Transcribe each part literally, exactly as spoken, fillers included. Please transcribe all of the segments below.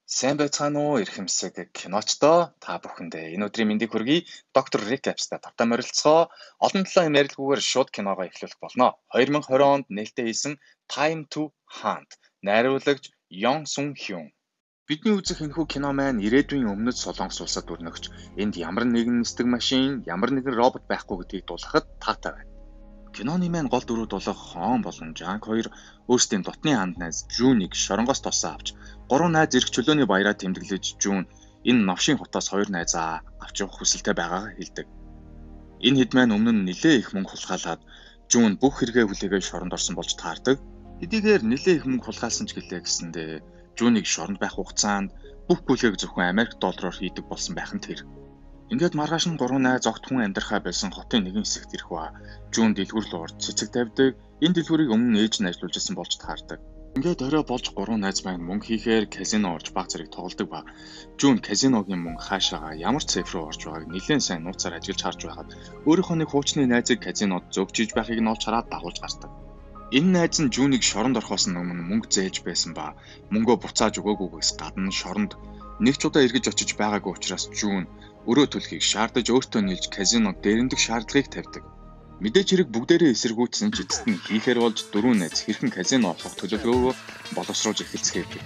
Сайн байцгаана уу эрхэмсэг киночдоо та бүхэндээ энэ өдрийн мэндийг хүргэе. Доктор Рик Апстай тавтаа морилцгоо олон талын ярилцлагаар шууд киногоо эхлүүлэх болно. две тысячи двадцать онд нээлттэй хийсэн Time to Hunt найруулагч Йон Сун Хюн. Бидний үзэх энэхүү кино маань ирээдүйн өмнөд Солонгос улсад өрнөгч энд ямар нэгэн нисдэг машин, ямар нэгэн робот байхгүй гэдгийг дуулгахад таатай байна. Киноны маань гол дүрүүд болох Хон болон Жанк хоёр өөрсдийн дотны ханд найз Жунийг шоронгоос тосоо авч гурван найз эрх чөлөөний баяраа тэмдэглэж Жун энэ новшийн хотоос хоёр найзаа авч явах хүсэлтэй байгаагаа хэлдэг. Энэ хэд маань өмнө нь нэлээ их мөнгө хулгайлаад Жун бүх хэрэгээ хүлээгээд шоронд орсон болж таардаг. Хэдийгээр нэлээ их мөнгө хулгайлсан ч гэлээ гэсэндээ Жунийг шоронд байх хугацаанд бүх бүлгээг зөвхөн Америк доллараар хийдэг болсон байх нь тэр. Ингээд маргааш нь гурван найз огт хүн амьдрахаа байсан хотын нэгэн хэсэгт ирэх ба Жун дэлгүүр рүү орж цэцэг тавьдаг. Энэ дэлгүүрийг өмнө нь ээж нь ажиллуулж байсан болж таардаг. Ингээд орой болж гурван найз маань мөнгө хийхээр казино орж баг зэрэг тоглодог ба Жун казиногийн мөнгө хаашаага ямар цифр руу орж байгааг нэлээд сайн нууцаар ажиглаж харж байгаад өөрийнхөө нэг хуучны найзыг казинод зөвчиж байхыг нь олж хараад дагуулж гардаг. Энэ найз нь Жунийг шоронд орохоос өмнө мөнгө зээлж байсан ба мөнгөө буцааж өгөөгүйгээс гадна шоронд нэг ч удаа эргэж очиж байгаагүй учраас Жун өрөө төлөхийг шаардаж өөртөө нийлж казино дээрэмдэх шаардлагыг тавьдаг. Мэдээж хэрэг бүгдээрээ эсэргүүцсэн ч эцэст нь хийхээр болж дөрвөн найз хэрхэн казино орох төлөвлөгөөгөө боловсруулж эхэлцгээв.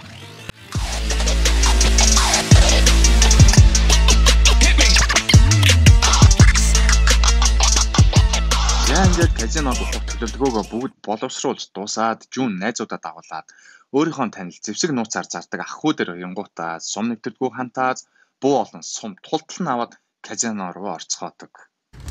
Яа ингээд казино орох төлөвлөгөөгөө бүгд боловсруулж дуусаад Жун найзуудаа дагуулад өөрийнхөө танил зэвсэг нууцаар зардаг ах хүү дээр янгуудаа сум нэвтэрдгүү хантааз буу олон сум тултал нь аваад казино руу орцгоодог.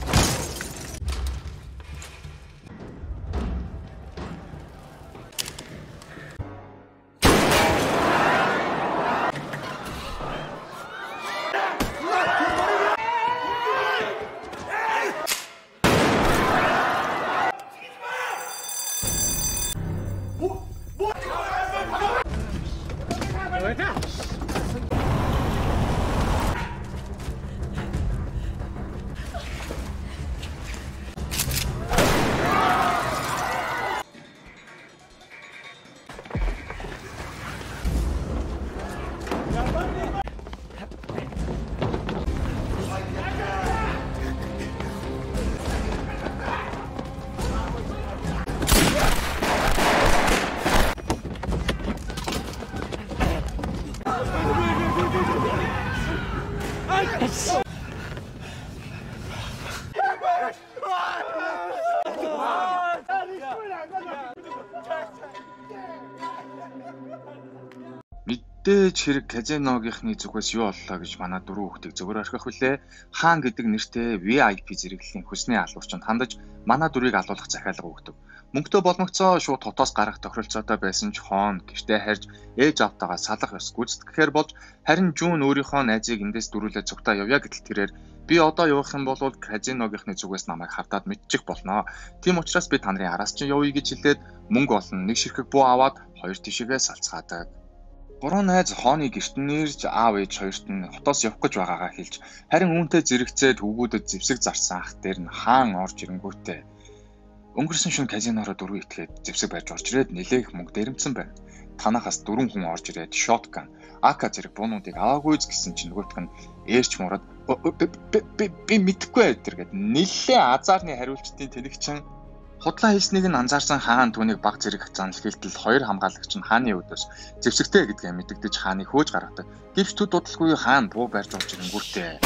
Мэдээж хэрэг казиногийнхны зүгээс юу боллоо гэж манай дөрөв хүүхдийг зөвөр орхих хүлээ. Хаан гэдэг нэртэй ви ай пи зэрэглэлийн хүсний алуурчанд хандаж манай дөрвийг алуулах захиалга өгдөг. Мөнгөтэй боломгцоо шууд хотоос гарах тохиролцоотой байсан ч Хон гэртээ харж ээж автагаа салах ёс гүйцэтгэхээр болж харин Жун өөрийнхөө найзыг эндээс дөрүүлээ цугтаа явъя гэтэл тэрээр би одоо явах юм бол казиногийнхны зүгээс намайг хардаад мэдчих болно. Тийм учраас би та нарын араас чинь явъя гэж хэлээд мөнгө олон нэг ширхэг буу аваад хоёр тишээгээ салцгаадаг. Гурван найз Хооны гэрт нэрж аав ээж хоёрт нь хотоос явах гэж байгаагаа хэлж харин үүнтэй зэрэгцээд хөвгүүдэд зэвсэг зарсан ах дээр нь хаан орж ирэнгүүтээ өнгөрсөн шөнө казинороо дөрөв итгээд зэвсэг барьж орж ирээд нэлээх мөнгө дээрэмдсэн байна. Танахаас дөрвөн хүн орж ирээд шотган, ака зэрэг буунуудыг аваагүй гэсэн чинь нөгөөтг нь ээрч мураад би мэдэхгүй тэр гээд нэлээ азарны хариултын тэнэгчин худлаа хийснийг нь анзаарсан хаан түүнийг баг зэрэг занал хилтэл хоёр хамгаалагч нь хааны өдөөс зэвсэгтэй гэдгээ мэдэгдэж хааныг хөөж гаргадаг. Гэвч төд удалгүй хаан буу барьж орж ирэнгүүтээ.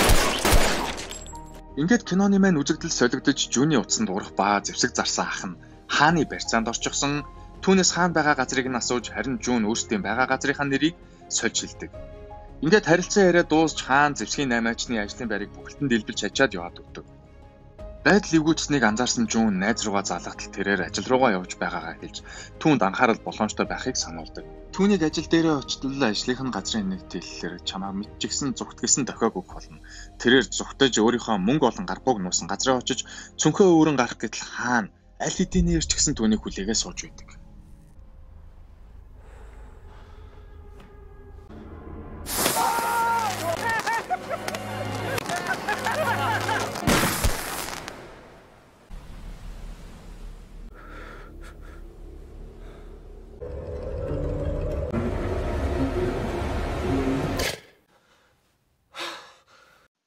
Ингээд киноны маань үзэгдэл солигдож Жуны утсанд урах ба зэвсэг зарсан ах нь хааны барьцаанд орчихсон. Түүнээс хаан байгаа газрыг нь асууж харин Жун өөрсдийн байгаа газрынхаа нэрийг сольж хэлдэг. Ингээд харилцаа яриа дуусч хаан зэвсгийн наймаачны ажлын байрыг бүхэлдэн дэлбэлж ачаад яваад өгдөг. Байдал эвгүүцсэнийг анзаарсан Жун найз руугаа залгатал тэрээр ажил руугаа явж байгаагаа хэлж түүнд анхаарал боломжтой байхыг сануулдаг. Түүнийг ажил дээрээ очтол ажлынх нь газрын нэг тэллэр чамаа мэдчихсэн зүгт гэсэн дохиог өгөх болно. Тэрээр зүгтэж өөрийнхөө мөнгө олон гаргууг нуусан газраа очиж цөнхөө өөрөн гарах гэтэл хаана аль хэдийн нэрч гисэн түүнийг хүлээгээ сууж байдаг.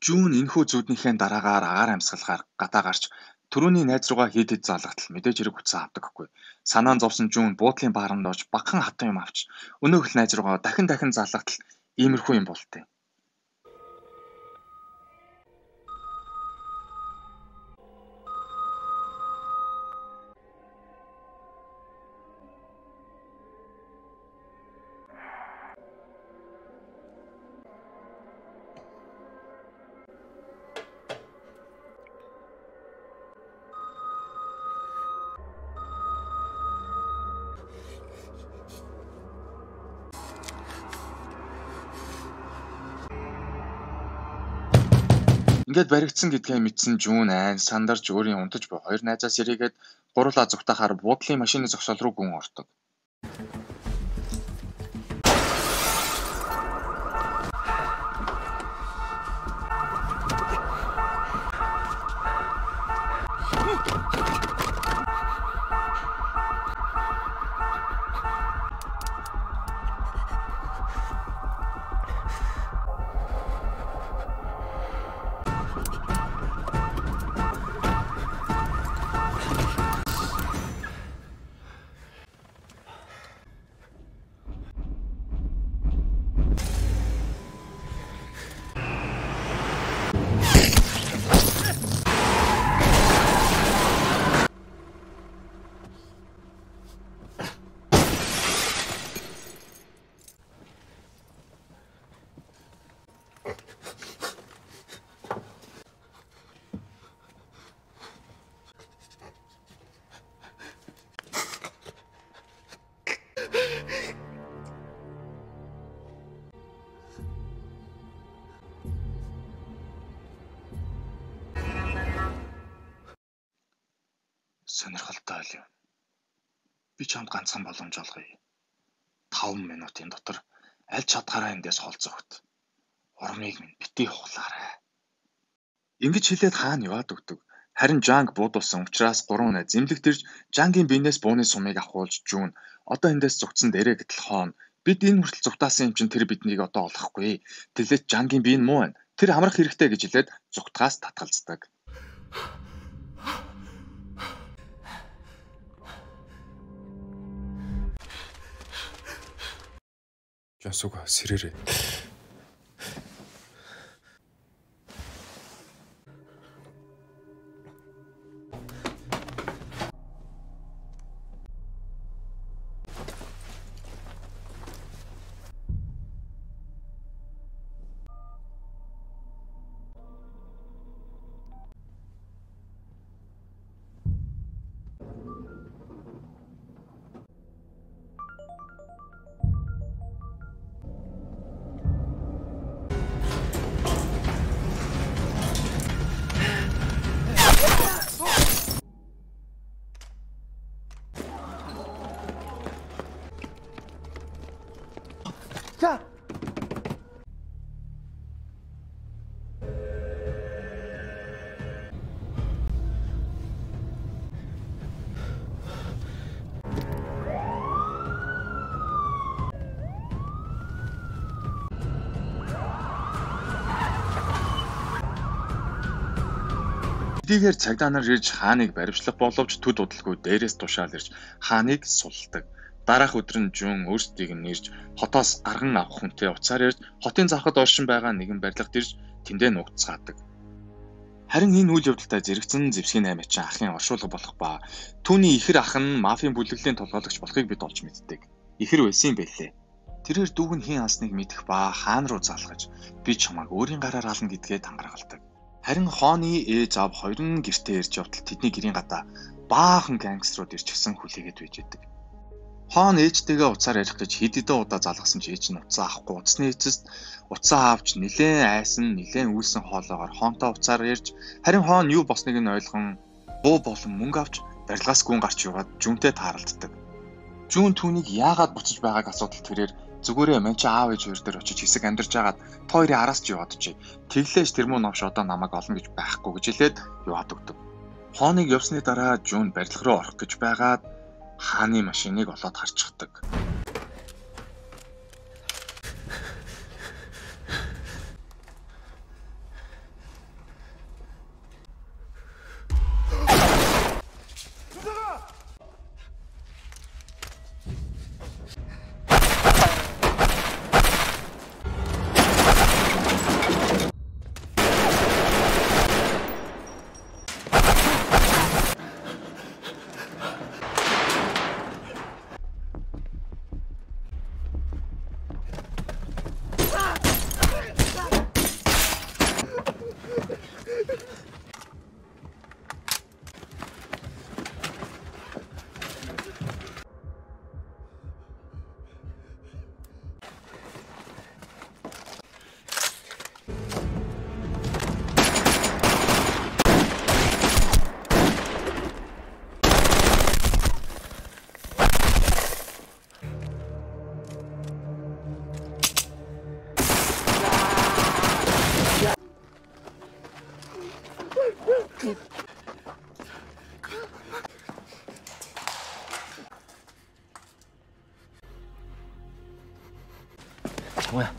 Жүүн энэхүү зүуднийхээ дараагаар агаар амьсгалахаар гадаа гарч түрүүний найз руугаа хэд хэд залгатал мэдээж хэрэг утсан авдаг гэхгүй. Санаан зовсон Жүүн буудлын бааранд орж багахан хатан юм авч өнөөх л найз руугаа дахин дахин залгатал иймэрхүү юм болтой. Ингээд баригдсан гэдгээ мэдсэн Жүүн айн сандарч өөрийн унтаж буй хоёр найзаас ирээгээд гурлаа зүгтахаар буудлын машины зогсоол руу гүн ордог. Сонирхолтой л юм. Би чамд ганцхан боломж олгоё. таван минутын дотор аль чадхаараа эндээс холцогт. Урмыг минь битгий хуглаарай. Ингэж хэлээд хаана яваад өгдөг. Харин Жанг буудуулсан учраас гурван найз зэмлэгт ирж Жангийн биенээс бууны сумыг авахулж Жүүн одоо эндээс зүгтсэн дээрээ гэтэл хоон бид энэ хүртэл зүгтаасан юм чинь тэр биднийг одоо олохгүй. Тэглэж Жангийн бие нь муу байна. Тэр амрах хэрэгтэй гэж хэлээд зүгтгаас татгалздаг. Жансуга сэрээрээ. За. Эдгээр цагдаа нар ирж хааныг баривчлах боловч төд удалгүй дээрээс тушаал ирж хааныг сулдаг. Дараах өдөр нь Жүүн өөрсдийг нь нэрж хотоос арган авах хүнтэй уцаар ирж хотын завхад оршин байгаа нэгэн барилгад ирж тэндээ нуугдцгаадаг. Харин энэ үйл явдалтай зэрэгцэн зэвсгийн аймагчин ахын оршуулга болох ба түүний ихэр ах нь мафийн бүлэглэлийн толгойлогч болохыг бид олж мэддэг. Ихэр байсан юм байлээ. Тэрээр дүүг нь хэн асныг мэдэх ба хаан руу залгаж би чамайг өөрийн гараар ална гэдгээ тангаргалдаг. Харин хооны ээж аав хоёр нь гэртээ ирж явтал тэдний гэрийн гадаа баахан гангстерууд ирж гисэн хүлээгээд байж байдаг. Хоон ээжтэйгээ уцаар ярих гэж хэд хэдэн удаа залгасан ч ээж нь уцаа авахгүй уцсны эцэст уцаа авч нилээн айсан нилээн үйлсэн хоолоогоор хоонтой уцаар ярьж харин хоон юу босныг нь ойлгон буу болон мөнгө авч барилгаас гүн гарч яваад Жүүнтэй тааралддаг. Жүүн түүнийг яагаад буцаж байгааг асуудал тэрээр зүгээрээ мань чи аав ээж хоёр дээр очиж хэсэг амьдарч байгаад тойрын араас ч яваад чи тэглээж тэр муу новш одоо намайг олно гэж байхгүй гэж хэлээд яваад өгдөг. Хооныг явсны дараа Жүүн барилга руу орох гэж байгаад хааны машиныг олоод харчихдаг. 장호야.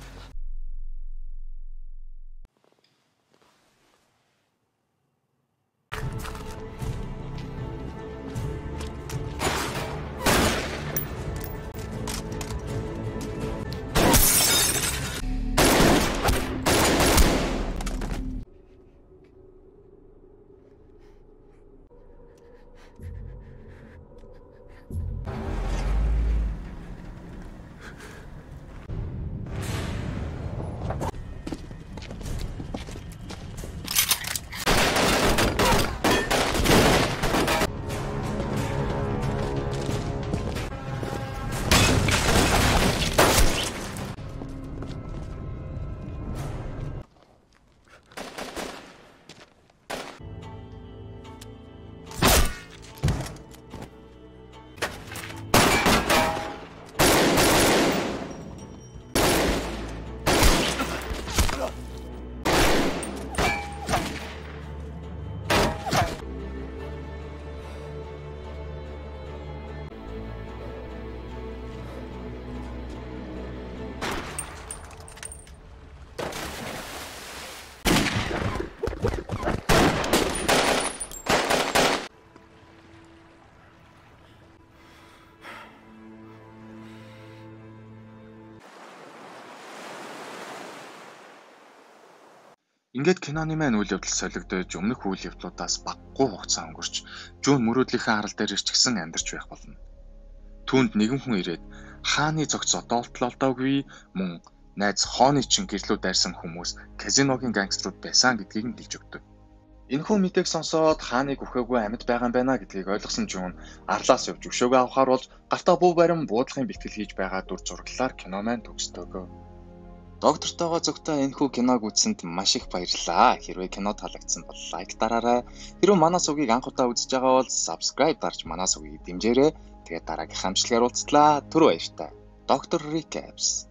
Ингээд киноны маань үйл явдал солигдож өмнөх үйл явдлуудаас багагүй хугацаа өнгөрч Жун мөрөөдлийнхээ харал дээр ч гэсэн амьдарч байх болно. Түүнд нэгэн хүн ирээд хааны зогцоо доолтлолдоогүй мөн найз хооны чин гэрлүү дайрсан хүмүүс казиногийн гангстерууд байсан гэдгийг нь хэлж өгдөг. Энэхүү мэдээг сонсоод хааныг үхээгүй амьд байгаа юм байна гэдгийг ойлгосон Жун арлаас явж өшөөгөө авахар болж гартаа буу барин буудлахын бэлтгэл хийж байгаа дүр зураглалаар кино маань төгсдөг. Доктортойгоо зөвхөн энэхүү киног үзсэнд маш их баярлалаа. Хэрвээ кино таалагдсан бол лайк дараарай. Хэрвээ манай сувгийг анх удаа үзэж байгаа бол subscribe дарж манай сувгийг дэмжээрэй. Тэгээд дараагийн хамтлагаар уулзлаа. Түр баяртай. Доктор Recaps